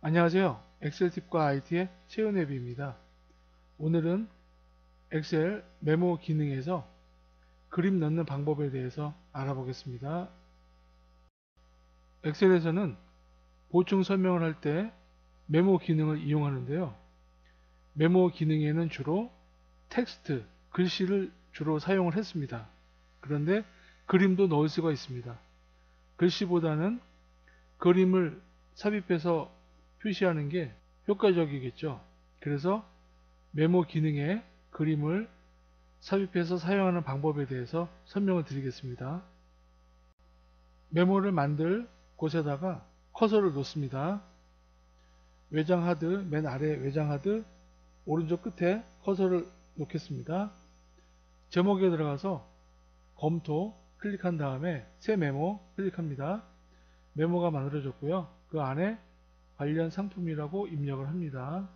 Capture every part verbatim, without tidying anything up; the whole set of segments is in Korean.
안녕하세요. 엑셀팁과 아이티의 최은혜비입니다. 오늘은 엑셀 메모 기능에서 그림 넣는 방법에 대해서 알아보겠습니다. 엑셀에서는 보충 설명을 할 때 메모 기능을 이용하는데요. 메모 기능에는 주로 텍스트, 글씨를 주로 사용을 했습니다. 그런데 그림도 넣을 수가 있습니다. 글씨보다는 그림을 삽입해서 표시하는 게 효과적이겠죠. 그래서 메모 기능에 그림을 삽입해서 사용하는 방법에 대해서 설명을 드리겠습니다. 메모를 만들 곳에다가 커서를 놓습니다. 외장 하드, 맨 아래 외장 하드 오른쪽 끝에 커서를 놓겠습니다. 제목에 들어가서 검토 클릭한 다음에 새 메모 클릭합니다. 메모가 만들어졌고요. 그 안에 관련 상품이라고 입력을 합니다.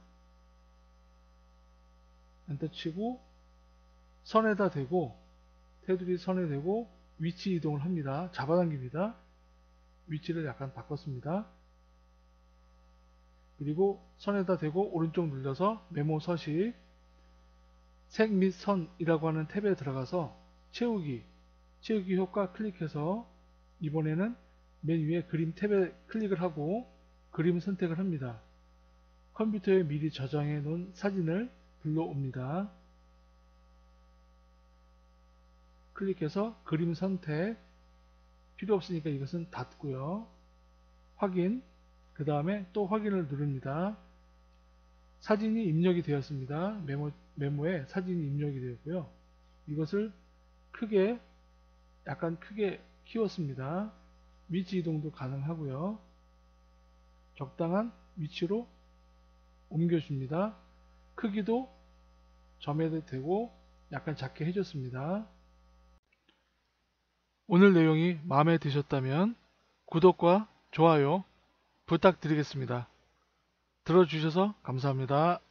엔터 치고 선에다 대고 테두리 선에 대고 위치 이동을 합니다. 잡아당깁니다. 위치를 약간 바꿨습니다. 그리고 선에다 대고 오른쪽 눌러서 메모 서식 색 및 선이라고 하는 탭에 들어가서 채우기 채우기 효과 클릭해서 이번에는 맨 위에 그림 탭에 클릭을 하고 그림 선택을 합니다. 컴퓨터에 미리 저장해 놓은 사진을 불러옵니다. 클릭해서 그림 선택 필요 없으니까 이것은 닫고요. 확인 그 다음에 또 확인을 누릅니다. 사진이 입력이 되었습니다. 메모, 메모에 사진이 입력이 되었고요. 이것을 크게 약간 크게 키웠습니다. 위치 이동도 가능하고요. 적당한 위치로 옮겨줍니다. 크기도 점에도 되고 약간 작게 해줬습니다. 오늘 내용이 마음에 드셨다면 구독과 좋아요 부탁드리겠습니다. 들어주셔서 감사합니다.